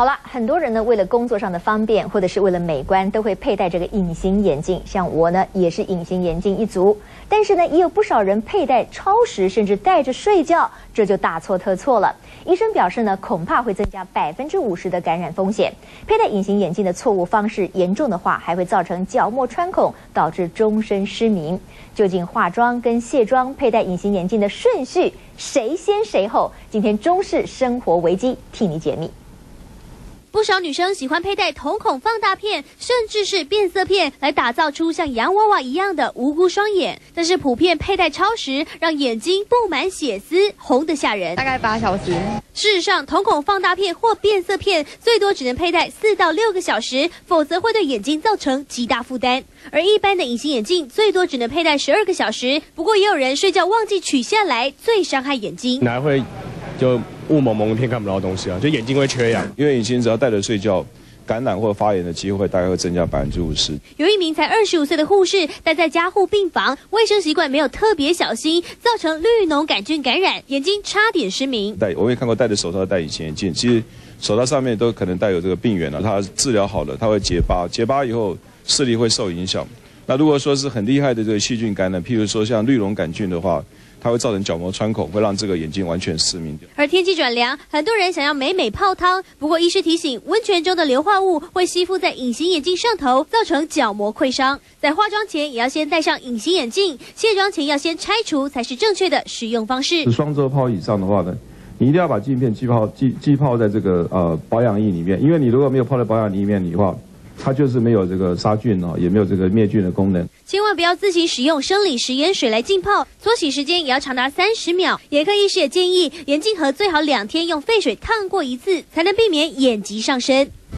好了，很多人呢为了工作上的方便，或者是为了美观，都会佩戴这个隐形眼镜。像我呢，也是隐形眼镜一族。但是呢，也有不少人佩戴超时，甚至戴着睡觉，这就大错特错了。医生表示呢，恐怕会增加50%的感染风险。佩戴隐形眼镜的错误方式，严重的话还会造成角膜穿孔，导致终身失明。究竟化妆跟卸妆佩戴隐形眼镜的顺序谁先谁后？今天中视生活危机替你解密。 不少女生喜欢佩戴瞳孔放大片，甚至是变色片，来打造出像洋娃娃一样的无辜双眼。但是普遍佩戴超时，让眼睛布满血丝，红得吓人。 大概8小时。 事实上，瞳孔放大片或变色片最多只能佩戴4到6个小时，否则会对眼睛造成极大负担。而一般的隐形眼镜最多只能佩戴12个小时，不过也有人睡觉忘记取下来，最伤害眼睛。 哪会就雾蒙蒙一片看不到东西啊，就眼睛会缺氧。 因为隐形只要戴着睡觉，感染或发炎的机会大概会增加50%。 有一名才25岁的护士待在加护病房，卫生习惯没有特别小心，造成绿脓杆菌感染，眼睛差点失明。 我也看过戴着手套戴隐形眼镜，其实手套上面都可能带有这个病原它治疗好了，它会结疤，结疤以后视力会受影响。那如果说是很厉害的这个细菌感染，譬如说像绿脓杆菌的话，它会造成角膜穿孔，会让这个眼睛完全失明掉。 而天气转凉，很多人想要美美泡汤，不过医师提醒，温泉中的硫化物会吸附在隐形眼镜上头，造成角膜溃伤。在化妆前也要先戴上隐形眼镜，卸妆前要先拆除，才是正确的使用方式。 双周泡以上的话呢，你一定要把镜片寄泡在这个保养液里面，因为你如果没有泡在保养液里面的话，它就是没有这个杀菌也没有这个灭菌的功能。 千万不要自行使用生理食盐水来浸泡，搓洗时间也要长达30秒。眼科医师也建议，眼镜盒最好2天用沸水烫过一次，才能避免眼疾上身。